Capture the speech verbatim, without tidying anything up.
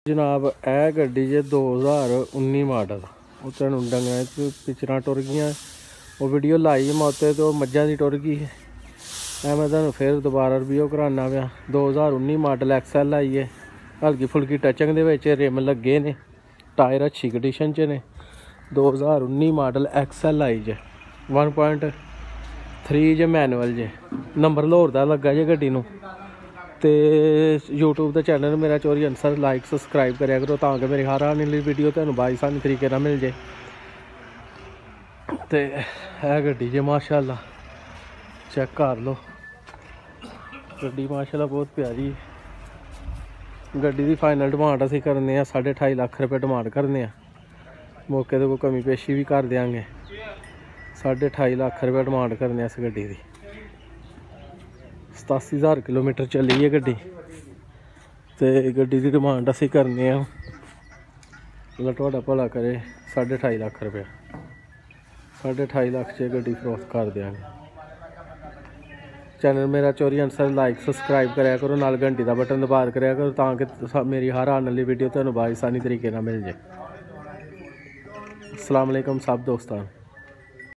जनाब यह गड्डी जे दो हज़ार उन्नी मॉडल वो तुम डंगर पिक्चर टुर गई वो वीडियो लाई मैं उत्ते तो मज्झां दी टुर गई है। मैं तुम फिर दोबारा रिव्यू कराना पाया। दो हज़ार उन्नी मॉडल एक्सएल आई है, हल्की फुल्की टचिंग दे विच रिम लगे ने, टायर अच्छी कंडीशन च ने। दो हज़ार उन्नी मॉडल एक्सएल आई जे वन पॉइंट थ्री जे मैनुअल जे, नंबर लाहौर दा लगा जे गड्डी नूं। तो यूट्यूब के चैनल मेरा चोरी आंसर लाइक सबसक्राइब करा करो ताकि मेरी हर आने वाली वीडियो तुहानूं बाईसानी तरीके नाल मिल जाए। तो है गड्डी जे माशाअल्लाह चेक कर लो, गड्डी माशाअल्लाह बहुत प्यारी। गड्डी की फाइनल डिमांड असीं करने साढ़े अठाई लख रुपये डिमांड करने, मौके तो कोई कमी पेशी भी कर देंगे। साढ़े अठाई लख रुपये डिमांड करने इस गड्डी की। सतासी हज़ार किलोमीटर चली है गड्डी, तो गड्डी की डिमांड असीं करने अल्लाह तुहाडा भला करे साढ़े अठाई लख रुपये। साढ़े अठाई लख च गड्डी फरोख्त कर देंगे। चैनल मेरा चोरी आंसर लाइक सबसक्राइब कराया करो, नाल घंटी का बटन दबा कराया करो ताकि मेरी हर आने वाली वीडियो तुहानूं बाईसानी तरीके नाल मिल जाए। अस्सलाम वालेकुम सब दोस्तान।